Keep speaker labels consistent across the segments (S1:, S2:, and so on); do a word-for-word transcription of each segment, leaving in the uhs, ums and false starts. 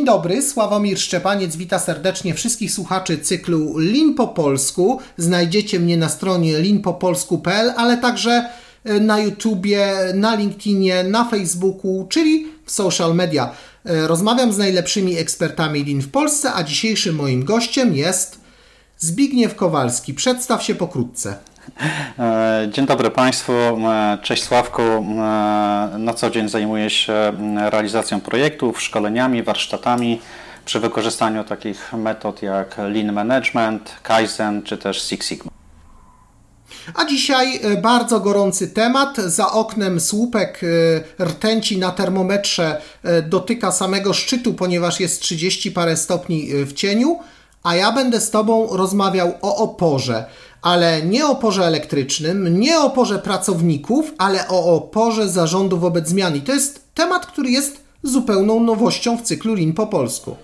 S1: dobry, Sławomir Szczepaniec, wita serdecznie wszystkich słuchaczy cyklu Lean po polsku. Znajdziecie mnie na stronie lean po polsku kropka p l, ale także na YouTubie, na LinkedInie, na Facebooku, czyli w social media. Rozmawiam z najlepszymi ekspertami Lean w Polsce, a dzisiejszym moim gościem jest Zbigniew Kowalski. Przedstaw się pokrótce.
S2: Dzień dobry Państwu, cześć Sławku. Na co dzień zajmuję się realizacją projektów, szkoleniami, warsztatami przy wykorzystaniu takich metod jak Lean Management, Kaizen czy też Six Sigma.
S1: A dzisiaj bardzo gorący temat. Za oknem słupek rtęci na termometrze dotyka samego szczytu, ponieważ jest trzydzieści parę stopni w cieniu, a ja będę z Tobą rozmawiał o oporze. Ale nie o oporze elektrycznym, nie o oporze pracowników, ale o oporze zarządu wobec zmian. I to jest temat, który jest zupełną nowością w cyklu Lean po polsku.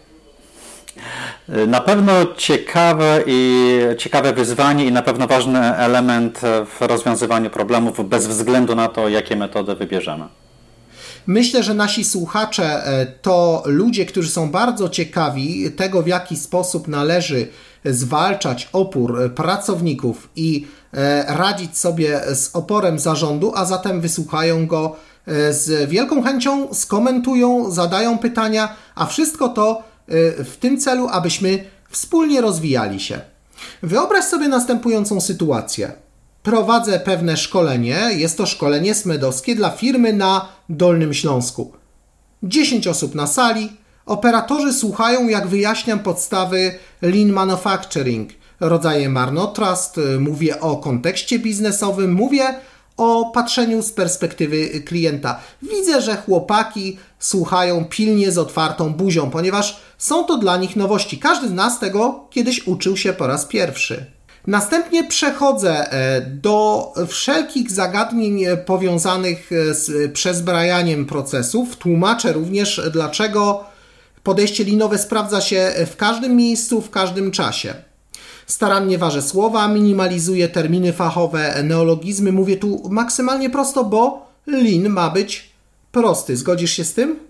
S2: Na pewno ciekawe i ciekawe wyzwanie i na pewno ważny element w rozwiązywaniu problemów bez względu na to, jakie metody wybierzemy.
S1: Myślę, że nasi słuchacze to ludzie, którzy są bardzo ciekawi tego, w jaki sposób należy zwalczać opór pracowników i radzić sobie z oporem zarządu, a zatem wysłuchają go z wielką chęcią, skomentują, zadają pytania, a wszystko to w tym celu, abyśmy wspólnie rozwijali się. Wyobraź sobie następującą sytuację. Prowadzę pewne szkolenie, jest to szkolenie smedowskie dla firmy na Dolnym Śląsku. dziesięć osób na sali, operatorzy słuchają, jak wyjaśniam podstawy Lean Manufacturing, rodzaje marnotrawstw, mówię o kontekście biznesowym, mówię o patrzeniu z perspektywy klienta. Widzę, że chłopaki słuchają pilnie z otwartą buzią, ponieważ są to dla nich nowości. Każdy z nas tego kiedyś uczył się po raz pierwszy. Następnie przechodzę do wszelkich zagadnień powiązanych z przezbrajaniem procesów. Tłumaczę również, dlaczego podejście linowe sprawdza się w każdym miejscu, w każdym czasie. Starannie ważę słowa, minimalizuję terminy fachowe, neologizmy. Mówię tu maksymalnie prosto, bo Lean ma być prosty. Zgodzisz się z tym?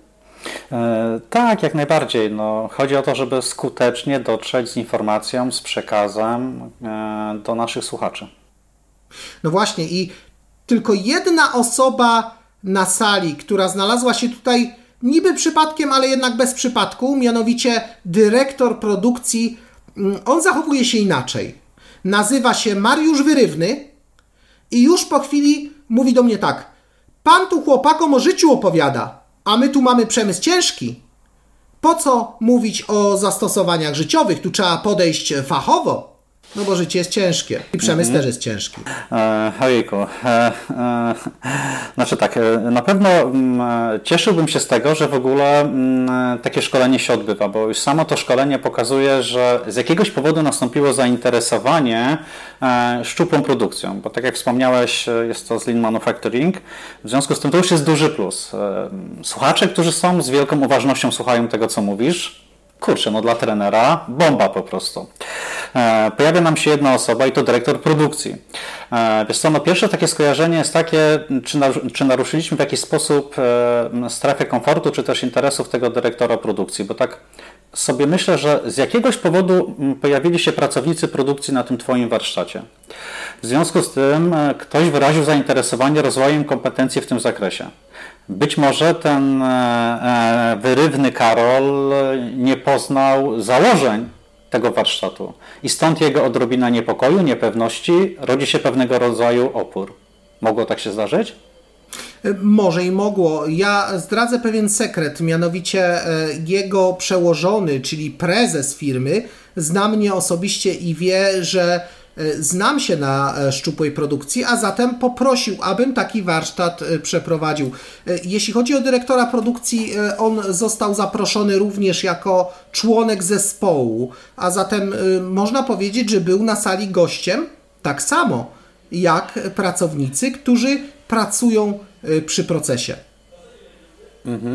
S2: E, tak, jak najbardziej. No, chodzi o to, żeby skutecznie dotrzeć z informacją, z przekazem e, do naszych słuchaczy.
S1: No właśnie i tylko jedna osoba na sali, która znalazła się tutaj niby przypadkiem, ale jednak bez przypadku, mianowicie dyrektor produkcji, on zachowuje się inaczej. Nazywa się Mariusz Wyrywny i już po chwili mówi do mnie tak: pan tu chłopakom o życiu opowiada, a my tu mamy przemysł ciężki. Po co mówić o zastosowaniach życiowych? Tu trzeba podejść fachowo. No bo życie jest ciężkie i przemysł mm-hmm. też jest ciężki.
S2: E, ojejku. E, e, znaczy tak, na pewno m, cieszyłbym się z tego, że w ogóle m, takie szkolenie się odbywa, bo już samo to szkolenie pokazuje, że z jakiegoś powodu nastąpiło zainteresowanie e, szczupłą produkcją, bo tak jak wspomniałeś, jest to z Lean Manufacturing, w związku z tym to już jest duży plus. E, słuchacze, którzy są z wielką uważnością słuchają tego, co mówisz. Kurczę, no dla trenera bomba po prostu. E, pojawia nam się jedna osoba i to dyrektor produkcji. E, wiesz co, no pierwsze takie skojarzenie jest takie, czy, na, czy naruszyliśmy w jakiś sposób e, strefę komfortu, czy też interesów tego dyrektora produkcji, bo tak sobie myślę, że z jakiegoś powodu pojawili się pracownicy produkcji na tym Twoim warsztacie. W związku z tym e, ktoś wyraził zainteresowanie rozwojem kompetencji w tym zakresie. Być może ten e, wyrywny Karol nie poznał założeń tego warsztatu i stąd jego odrobina niepokoju, niepewności, rodzi się pewnego rodzaju opór. Mogło tak się zdarzyć?
S1: Może i mogło. Ja zdradzę pewien sekret, mianowicie jego przełożony, czyli prezes firmy, zna mnie osobiście i wie, że znam się na szczupłej produkcji, a zatem poprosił, abym taki warsztat przeprowadził. Jeśli chodzi o dyrektora produkcji, on został zaproszony również jako członek zespołu, a zatem można powiedzieć, że był na sali gościem tak samo jak pracownicy, którzy pracują przy procesie.
S2: Mhm.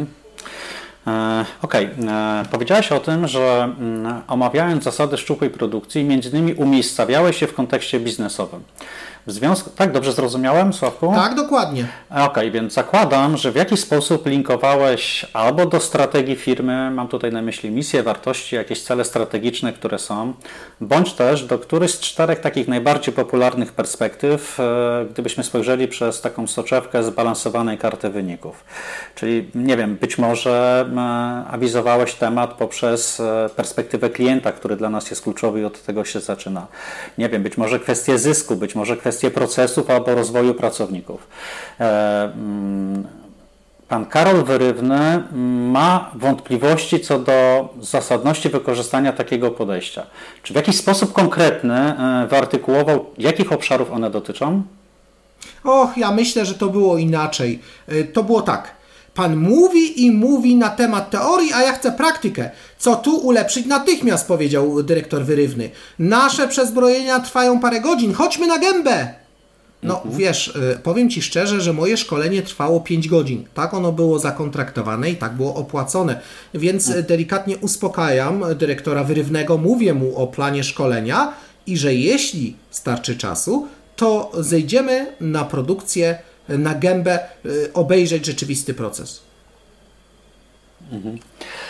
S2: Okej, okay. Powiedziałeś o tym, że omawiając zasady szczupłej produkcji, między innymi umiejscawiałeś się w kontekście biznesowym. W związku, tak, dobrze zrozumiałem, Sławku?
S1: Tak, dokładnie.
S2: Okej, okay, więc zakładam, że w jakiś sposób linkowałeś albo do strategii firmy, mam tutaj na myśli misję, wartości, jakieś cele strategiczne, które są, bądź też do którychś z czterech takich najbardziej popularnych perspektyw, gdybyśmy spojrzeli przez taką soczewkę zbalansowanej karty wyników. Czyli, nie wiem, być może awizowałeś temat poprzez perspektywę klienta, który dla nas jest kluczowy i od tego się zaczyna. Nie wiem, być może kwestie zysku, być może kwestie procesów albo rozwoju pracowników. Pan Karol Wyrywny ma wątpliwości co do zasadności wykorzystania takiego podejścia. Czy w jakiś sposób konkretny wyartykułował, jakich obszarów one dotyczą?
S1: Och, ja myślę, że to było inaczej. To było tak. Pan mówi i mówi na temat teorii, a ja chcę praktykę. Co tu ulepszyć natychmiast, powiedział dyrektor Wyrywny. Nasze przezbrojenia trwają parę godzin, chodźmy na gębę. No mhm. wiesz, powiem Ci szczerze, że moje szkolenie trwało pięć godzin. Tak ono było zakontraktowane i tak było opłacone. Więc mhm. delikatnie uspokajam dyrektora Wyrywnego, mówię mu o planie szkolenia i że jeśli starczy czasu, to zejdziemy na produkcję, na gębę, obejrzeć rzeczywisty proces.
S2: Mhm.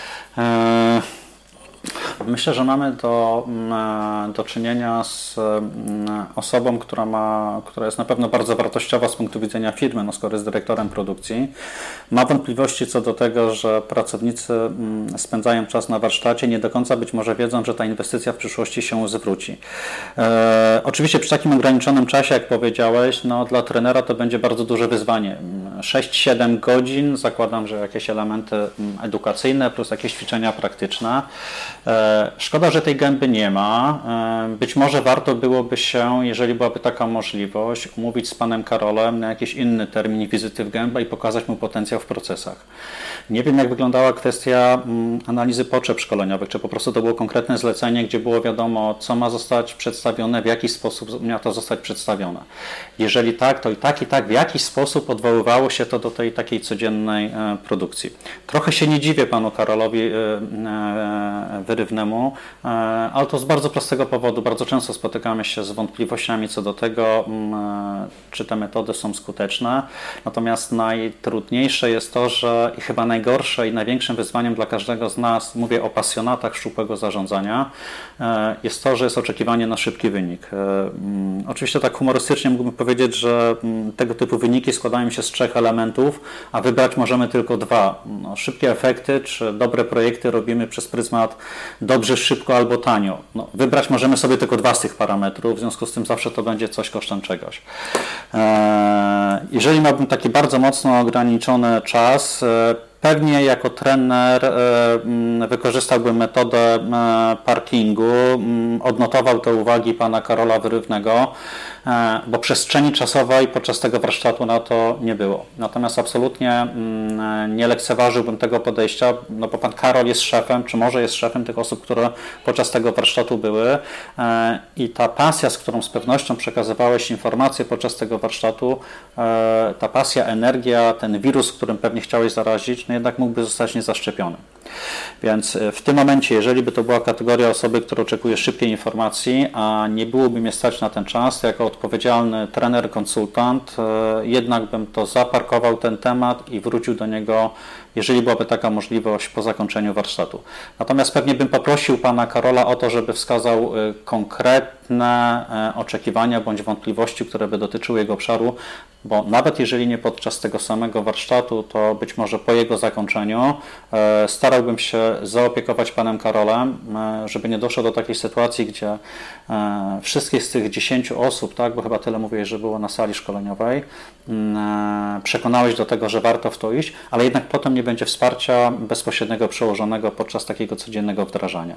S2: E Myślę, że mamy do, do czynienia z osobą, która, ma, która jest na pewno bardzo wartościowa z punktu widzenia firmy, no skoro jest dyrektorem produkcji. Ma wątpliwości co do tego, że pracownicy spędzają czas na warsztacie, nie do końca być może wiedzą, że ta inwestycja w przyszłości się zwróci. E, oczywiście przy takim ograniczonym czasie, jak powiedziałeś, no dla trenera to będzie bardzo duże wyzwanie. sześć siedem godzin, zakładam, że jakieś elementy edukacyjne plus jakieś ćwiczenia praktyczne. Szkoda, że tej gęby nie ma. Być może warto byłoby się, jeżeli byłaby taka możliwość, umówić z panem Karolem na jakiś inny termin wizyty w gębę i pokazać mu potencjał w procesach. Nie wiem, jak wyglądała kwestia analizy potrzeb szkoleniowych, czy po prostu to było konkretne zlecenie, gdzie było wiadomo, co ma zostać przedstawione, w jaki sposób miało to zostać przedstawione. Jeżeli tak, to i tak, i tak, w jakiś sposób odwoływało się to do tej takiej codziennej produkcji. Trochę się nie dziwię panu Karolowi Wyrywnemu, ale to z bardzo prostego powodu. Bardzo często spotykamy się z wątpliwościami co do tego, czy te metody są skuteczne. Natomiast najtrudniejsze jest to, że i chyba najgorsze i największym wyzwaniem dla każdego z nas, mówię o pasjonatach szczupłego zarządzania, jest to, że jest oczekiwanie na szybki wynik. Oczywiście tak humorystycznie mógłbym powiedzieć, że tego typu wyniki składają się z trzech elementów, a wybrać możemy tylko dwa. No, szybkie efekty czy dobre projekty robimy przez pryzmat dobrze, szybko albo tanio. No, wybrać możemy sobie tylko dwa z tych parametrów, w związku z tym zawsze to będzie coś kosztem czegoś. Jeżeli miałbym taki bardzo mocno ograniczony czas, pewnie jako trener wykorzystałbym metodę parkingu, odnotował te uwagi pana Karola Wyrywnego, bo przestrzeni czasowej podczas tego warsztatu na to nie było. Natomiast absolutnie nie lekceważyłbym tego podejścia, no bo pan Karol jest szefem, czy może jest szefem tych osób, które podczas tego warsztatu były i ta pasja, z którą z pewnością przekazywałeś informacje podczas tego warsztatu, ta pasja, energia, ten wirus, którym pewnie chciałeś zarazić, no jednak mógłby zostać niezaszczepiony. Więc w tym momencie, jeżeli by to była kategoria osoby, która oczekuje szybkiej informacji, a nie byłoby mnie stać na ten czas, jako odpowiedzialny trener, konsultant, jednak bym to zaparkował ten temat i wrócił do niego, jeżeli byłaby taka możliwość po zakończeniu warsztatu. Natomiast pewnie bym poprosił pana Karola o to, żeby wskazał konkretne oczekiwania bądź wątpliwości, które by dotyczyły jego obszaru, bo nawet jeżeli nie podczas tego samego warsztatu, to być może po jego zakończeniu starałbym się zaopiekować panem Karolem, żeby nie doszło do takiej sytuacji, gdzie wszystkie z tych dziesięciu osób, tak, bo chyba tyle mówię, że było na sali szkoleniowej, przekonałeś do tego, że warto w to iść, ale jednak potem nie będzie wsparcia bezpośredniego przełożonego podczas takiego codziennego wdrażania.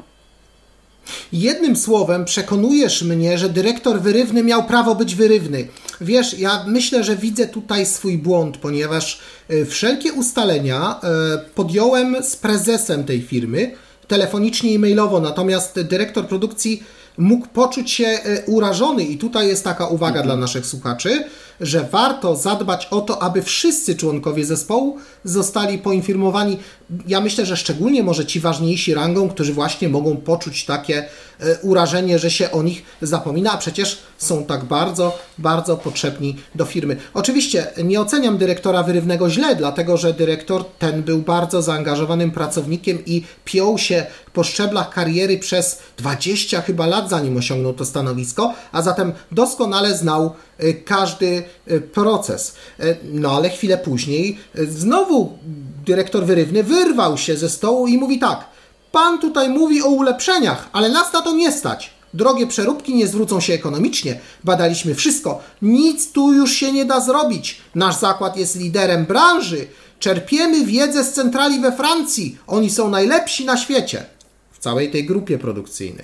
S1: Jednym słowem przekonujesz mnie, że dyrektor Wyrywny miał prawo być wyrywny. Wiesz, ja myślę, że widzę tutaj swój błąd, ponieważ wszelkie ustalenia podjąłem z prezesem tej firmy, telefonicznie i mailowo, natomiast dyrektor produkcji mógł poczuć się urażony i tutaj jest taka uwaga mhm. dla naszych słuchaczy, że warto zadbać o to, aby wszyscy członkowie zespołu zostali poinformowani. Ja myślę, że szczególnie może ci ważniejsi rangą, którzy właśnie mogą poczuć takie urażenie, że się o nich zapomina, a przecież są tak bardzo, bardzo potrzebni do firmy. Oczywiście nie oceniam dyrektora Wyrywnego źle, dlatego że dyrektor ten był bardzo zaangażowanym pracownikiem i piął się po szczeblach kariery przez dwadzieścia chyba lat, zanim osiągnął to stanowisko, a zatem doskonale znał każdy proces. No ale chwilę później znowu dyrektor Wyrywny wyrwał się ze stołu i mówi tak: pan tutaj mówi o ulepszeniach, ale nas na to nie stać. Drogie przeróbki nie zwrócą się ekonomicznie. Badaliśmy wszystko. Nic tu już się nie da zrobić. Nasz zakład jest liderem branży. Czerpiemy wiedzę z centrali we Francji. Oni są najlepsi na świecie. W całej tej grupie produkcyjnej.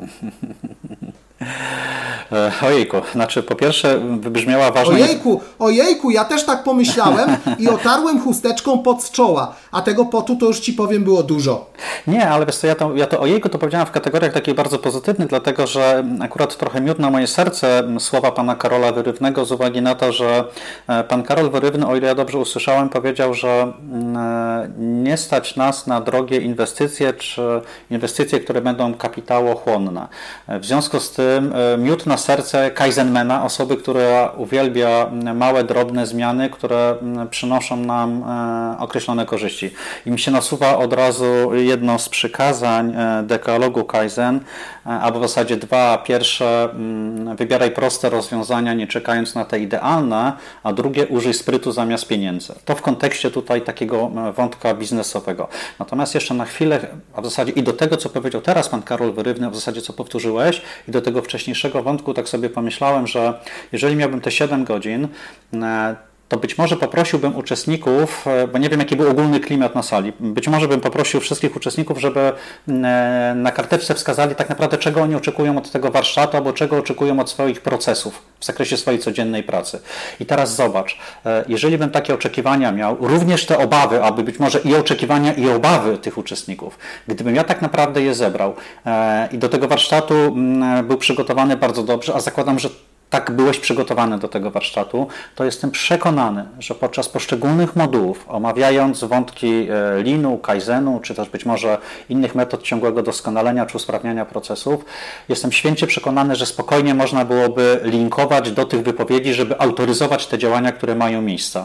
S2: Ojejku, znaczy po pierwsze wybrzmiała ważna...
S1: Ojejku, ojejku, ja też tak pomyślałem i otarłem chusteczką pod z czoła, a tego potu to już Ci powiem było dużo.
S2: Nie, ale wiesz co, ja to, ja to ojejku to powiedziałem w kategoriach takich bardzo pozytywnych, dlatego że akurat trochę miód na moje serce słowa pana Karola Wyrywnego z uwagi na to, że pan Karol Wyrywny, o ile ja dobrze usłyszałem, powiedział, że nie stać nas na drogie inwestycje, czy inwestycje, które będą kapitałochłonne. W związku z tym miód na serce Kaizenmana, osoby, która uwielbia małe, drobne zmiany, które przynoszą nam określone korzyści. I mi się nasuwa od razu jedno z przykazań dekalogu Kaizen, albo w zasadzie dwa. Pierwsze, wybieraj proste rozwiązania, nie czekając na te idealne, a drugie, użyj sprytu zamiast pieniędzy. To w kontekście tutaj takiego wątka biznesowego. Natomiast jeszcze na chwilę, a w zasadzie i do tego, co powiedział teraz pan Karol Wyrywny, a w zasadzie co powtórzyłeś, i do tego wcześniejszego wątku, tak sobie pomyślałem, że jeżeli miałbym te siedem godzin, to być może poprosiłbym uczestników, bo nie wiem jaki był ogólny klimat na sali, być może bym poprosił wszystkich uczestników, żeby na karteczce wskazali tak naprawdę czego oni oczekują od tego warsztatu, albo czego oczekują od swoich procesów w zakresie swojej codziennej pracy. I teraz zobacz, jeżeli bym takie oczekiwania miał, również te obawy, aby być może i oczekiwania i obawy tych uczestników, gdybym ja tak naprawdę je zebrał i do tego warsztatu był przygotowany bardzo dobrze, a zakładam, że tak byłeś przygotowany do tego warsztatu, to jestem przekonany, że podczas poszczególnych modułów, omawiając wątki Leanu, Kaizenu, czy też być może innych metod ciągłego doskonalenia czy usprawniania procesów, jestem święcie przekonany, że spokojnie można byłoby linkować do tych wypowiedzi, żeby autoryzować te działania, które mają miejsce.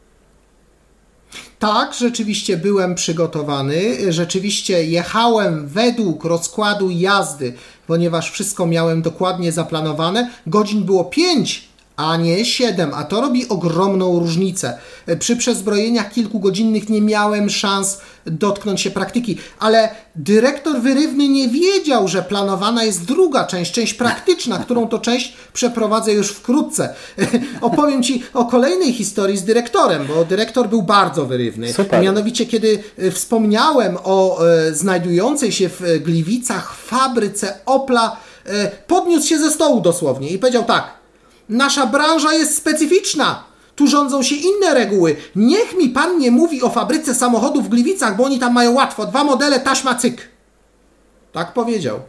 S1: Tak, rzeczywiście byłem przygotowany, rzeczywiście jechałem według rozkładu jazdy, ponieważ wszystko miałem dokładnie zaplanowane. Godzin było pięć, a nie siedem, a to robi ogromną różnicę. Przy przezbrojeniach kilkugodzinnych nie miałem szans dotknąć się praktyki, ale dyrektor Wyrywny nie wiedział, że planowana jest druga część, część praktyczna, którą to część przeprowadzę już wkrótce. Opowiem Ci o kolejnej historii z dyrektorem, bo dyrektor był bardzo wyrywny.
S2: Super.
S1: Mianowicie, kiedy wspomniałem o e, znajdującej się w Gliwicach fabryce Opla, e, podniósł się ze stołu dosłownie i powiedział tak: nasza branża jest specyficzna. Tu rządzą się inne reguły. Niech mi pan nie mówi o fabryce samochodów w Gliwicach, bo oni tam mają łatwo. Dwa modele, taśma, cyk. Tak powiedział.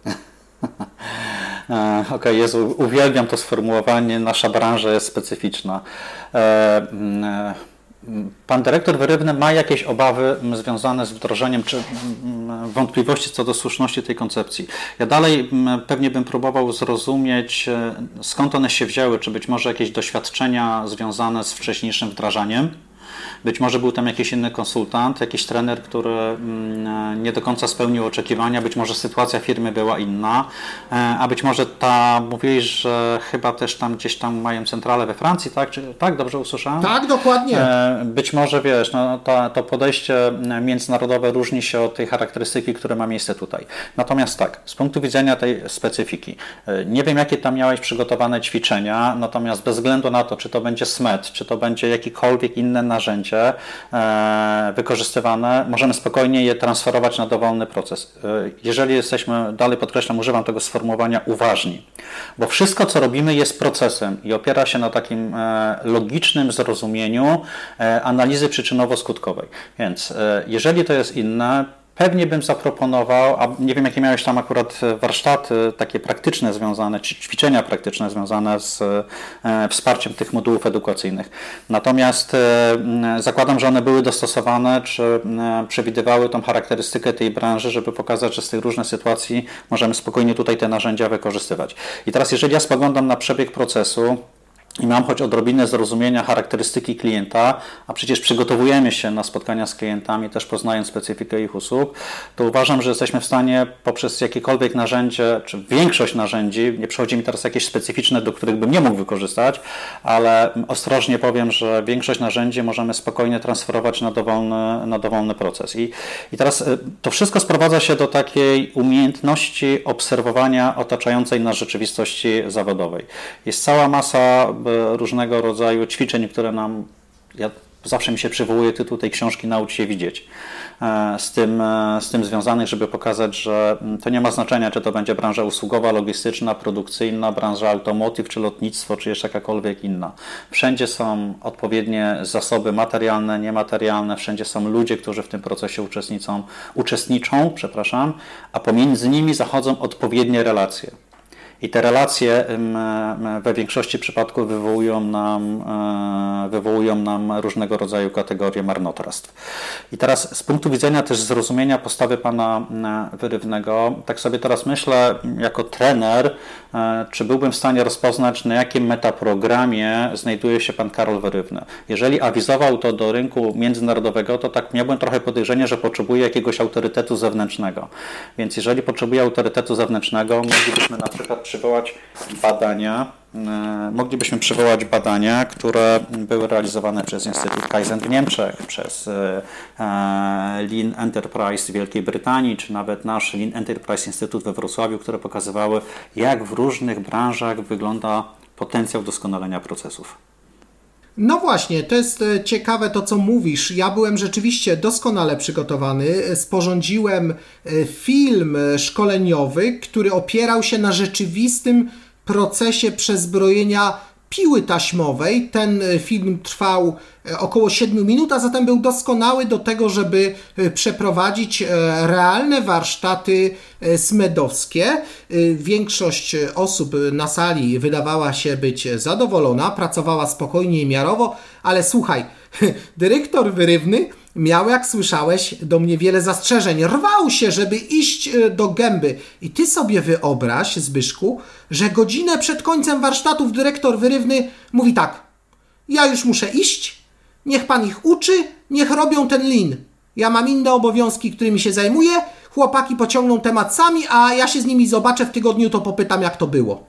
S2: Okej, okay, Jezu, uwielbiam to sformułowanie. Nasza branża jest specyficzna. E, e, Pan dyrektor Wyrywny ma jakieś obawy związane z wdrożeniem, czy wątpliwości co do słuszności tej koncepcji. Ja dalej pewnie bym próbował zrozumieć, skąd one się wzięły, czy być może jakieś doświadczenia związane z wcześniejszym wdrażaniem. Być może był tam jakiś inny konsultant, jakiś trener, który nie do końca spełnił oczekiwania, być może sytuacja firmy była inna, a być może ta, mówiłeś, że chyba też tam gdzieś tam mają centralę we Francji, tak? Czy, tak, dobrze usłyszałem?
S1: Tak, dokładnie.
S2: Być może, wiesz, no, to, to podejście międzynarodowe różni się od tej charakterystyki, która ma miejsce tutaj. Natomiast tak, z punktu widzenia tej specyfiki, nie wiem jakie tam miałeś przygotowane ćwiczenia, natomiast bez względu na to, czy to będzie SMET, czy to będzie jakikolwiek inne narzędzie wykorzystywane, możemy spokojnie je transferować na dowolny proces. Jeżeli jesteśmy, dalej podkreślam, używam tego sformułowania uważni, bo wszystko co robimy jest procesem i opiera się na takim logicznym zrozumieniu analizy przyczynowo-skutkowej. Więc jeżeli to jest inne, pewnie bym zaproponował, a nie wiem jakie miałeś tam akurat warsztaty takie praktyczne związane, czy ćwiczenia praktyczne związane z e, wsparciem tych modułów edukacyjnych. Natomiast e, zakładam, że one były dostosowane, czy e, przewidywały tą charakterystykę tej branży, żeby pokazać, że z tych różnych sytuacji możemy spokojnie tutaj te narzędzia wykorzystywać. I teraz jeżeli ja spoglądam na przebieg procesu, i mam choć odrobinę zrozumienia charakterystyki klienta, a przecież przygotowujemy się na spotkania z klientami, też poznając specyfikę ich usług, to uważam, że jesteśmy w stanie poprzez jakiekolwiek narzędzie, czy większość narzędzi, nie przychodzi mi teraz jakieś specyficzne, do których bym nie mógł wykorzystać, ale ostrożnie powiem, że większość narzędzi możemy spokojnie transferować na dowolny, na dowolny proces. I, I teraz to wszystko sprowadza się do takiej umiejętności obserwowania otaczającej nas rzeczywistości zawodowej. Jest cała masa różnego rodzaju ćwiczeń, które nam, ja, zawsze mi się przywołuje tytuł tej książki Naucz się widzieć, z tym, z tym związanych, żeby pokazać, że to nie ma znaczenia, czy to będzie branża usługowa, logistyczna, produkcyjna, branża automotive, czy lotnictwo, czy jeszcze jakakolwiek inna. Wszędzie są odpowiednie zasoby materialne, niematerialne, wszędzie są ludzie, którzy w tym procesie uczestniczą, uczestniczą, przepraszam, a pomiędzy nimi zachodzą odpowiednie relacje. I te relacje we większości przypadków wywołują nam, wywołują nam różnego rodzaju kategorie marnotrawstw. I teraz z punktu widzenia też zrozumienia postawy pana Wyrywnego, tak sobie teraz myślę jako trener, czy byłbym w stanie rozpoznać, na jakim metaprogramie znajduje się pan Karol Wyrywny. Jeżeli awizował to do rynku międzynarodowego, to tak miałbym trochę podejrzenie, że potrzebuje jakiegoś autorytetu zewnętrznego. Więc jeżeli potrzebuje autorytetu zewnętrznego, moglibyśmy na przykład przywołać badania, moglibyśmy przywołać badania, które były realizowane przez Instytut Kaizen w Niemczech, przez Lean Enterprise w Wielkiej Brytanii, czy nawet nasz Lean Enterprise Instytut we Wrocławiu, które pokazywały, jak w różnych branżach wygląda potencjał doskonalenia procesów.
S1: No właśnie, to jest ciekawe to, co mówisz. Ja byłem rzeczywiście doskonale przygotowany. Sporządziłem film szkoleniowy, który opierał się na rzeczywistym procesie przezbrojenia piły taśmowej. Ten film trwał około siedmiu minut, a zatem był doskonały do tego, żeby przeprowadzić realne warsztaty smedowskie. Większość osób na sali wydawała się być zadowolona, pracowała spokojnie i miarowo, ale słuchaj, dyrektor Wyrywny miał, jak słyszałeś, do mnie wiele zastrzeżeń. Rwał się, żeby iść do gęby. I ty sobie wyobraź, Zbyszku, że godzinę przed końcem warsztatów dyrektor Wyrywny mówi tak: ja już muszę iść, niech pan ich uczy, niech robią ten lin. Ja mam inne obowiązki, którymi się zajmuję, chłopaki pociągną temat sami, a ja się z nimi zobaczę w tygodniu, to popytam, jak to było.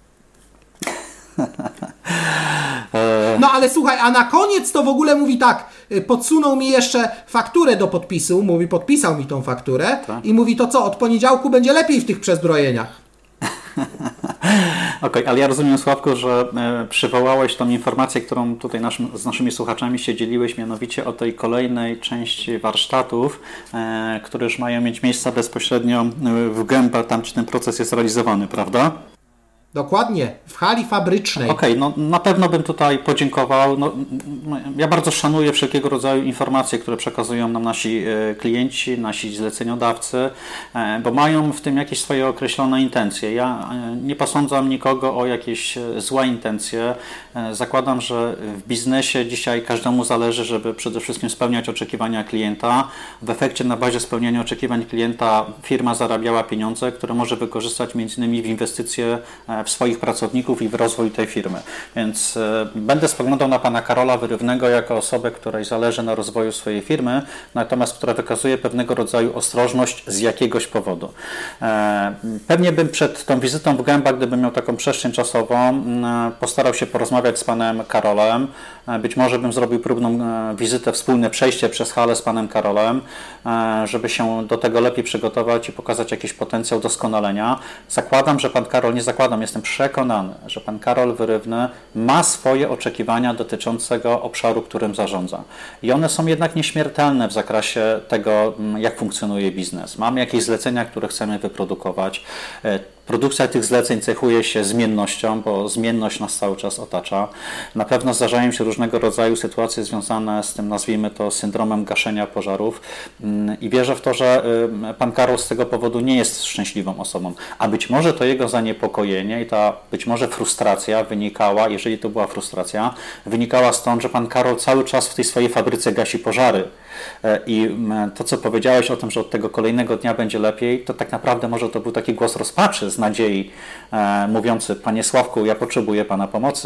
S1: No ale słuchaj, a na koniec to w ogóle mówi tak, podsunął mi jeszcze fakturę do podpisu, mówi, podpisał mi tą fakturę tak. I mówi, to co, od poniedziałku będzie lepiej w tych przezbrojeniach.
S2: Okej, okay, ale ja rozumiem, Sławku, że e, przywołałeś tą informację, którą tutaj naszym, z naszymi słuchaczami się dzieliłeś, mianowicie o tej kolejnej części warsztatów, e, które już mają mieć miejsce bezpośrednio w Gębach, tam gdzie ten proces jest realizowany, prawda?
S1: Dokładnie, w hali fabrycznej.
S2: Okej, okay, no na pewno bym tutaj podziękował. No, ja bardzo szanuję wszelkiego rodzaju informacje, które przekazują nam nasi klienci, nasi zleceniodawcy, bo mają w tym jakieś swoje określone intencje. Ja nie posądzam nikogo o jakieś złe intencje. Zakładam, że w biznesie dzisiaj każdemu zależy, żeby przede wszystkim spełniać oczekiwania klienta. W efekcie na bazie spełniania oczekiwań klienta firma zarabiała pieniądze, które może wykorzystać między innymi w inwestycje w swoich pracowników i w rozwój tej firmy. Więc e, będę spoglądał na pana Karola Wyrywnego jako osobę, której zależy na rozwoju swojej firmy, natomiast która wykazuje pewnego rodzaju ostrożność z jakiegoś powodu. E, pewnie bym przed tą wizytą w Gębach, gdybym miał taką przestrzeń czasową, e, postarał się porozmawiać z panem Karolem. E, być może bym zrobił próbną e, wizytę, wspólne przejście przez halę z panem Karolem, e, żeby się do tego lepiej przygotować i pokazać jakiś potencjał doskonalenia. Zakładam, że pan Karol, nie zakładam, jestem przekonany, że pan Karol Wyrywny ma swoje oczekiwania dotyczącego obszaru, którym zarządza. I one są jednak nieśmiertelne w zakresie tego, jak funkcjonuje biznes. Mamy jakieś zlecenia, które chcemy wyprodukować. Produkcja tych zleceń cechuje się zmiennością, bo zmienność nas cały czas otacza. Na pewno zdarzają się różnego rodzaju sytuacje związane z tym, nazwijmy to, syndromem gaszenia pożarów i wierzę w to, że pan Karol z tego powodu nie jest szczęśliwą osobą, a być może to jego zaniepokojenie i ta być może frustracja wynikała, jeżeli to była frustracja, wynikała stąd, że pan Karol cały czas w tej swojej fabryce gasi pożary. I to, co powiedziałeś o tym, że od tego kolejnego dnia będzie lepiej, to tak naprawdę może to był taki głos rozpaczy, z nadziei, e, mówiący: Panie Sławku, ja potrzebuję Pana pomocy.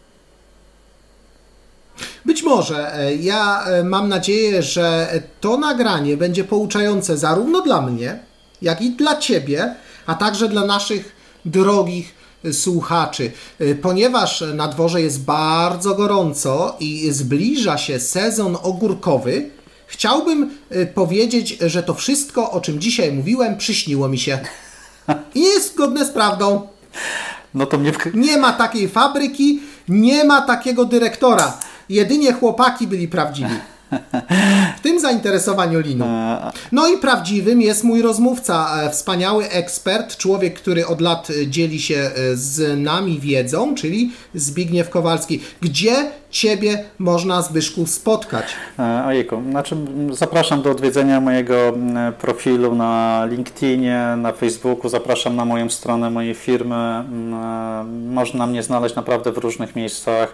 S1: Być może. Ja mam nadzieję, że to nagranie będzie pouczające zarówno dla mnie, jak i dla Ciebie, a także dla naszych drogich słuchaczy. Ponieważ na dworze jest bardzo gorąco i zbliża się sezon ogórkowy, chciałbym powiedzieć, że to wszystko, o czym dzisiaj mówiłem, przyśniło mi się. I jest zgodne z prawdą.
S2: No to mnie...
S1: Nie ma takiej fabryki, nie ma takiego dyrektora. Jedynie chłopaki byli prawdziwi w tym zainteresowaniu liną. No i prawdziwym jest mój rozmówca, wspaniały ekspert, człowiek, który od lat dzieli się z nami wiedzą, czyli Zbigniew Kowalski. Gdzie Ciebie można, Zbyszku, spotkać?
S2: Ojejku, znaczy zapraszam do odwiedzenia mojego profilu na LinkedInie, na Facebooku, zapraszam na moją stronę mojej firmy. Można mnie znaleźć naprawdę w różnych miejscach,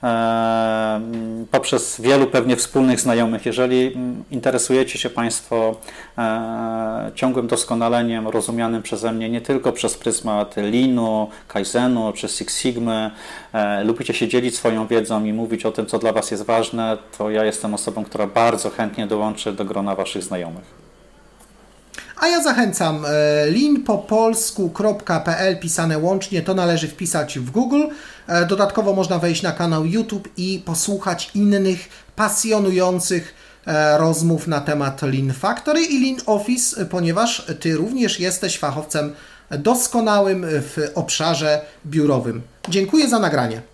S2: poprzez wielu pewnie wspólnych znajomych. Jeżeli interesujecie się Państwo ciągłym doskonaleniem rozumianym przeze mnie nie tylko przez pryzmat Leanu, Kaizenu czy Six Sigmy, lubicie się dzielić swoją wiedzą i mówić o tym, co dla Was jest ważne, to ja jestem osobą, która bardzo chętnie dołączy do grona Waszych znajomych.
S1: A ja zachęcam, lean po polsku kropka p l pisane łącznie, to należy wpisać w Google. Dodatkowo można wejść na kanał YouTube i posłuchać innych pasjonujących rozmów na temat Lean Factory i Lean Office, ponieważ Ty również jesteś fachowcem doskonałym w obszarze biurowym. Dziękuję za nagranie.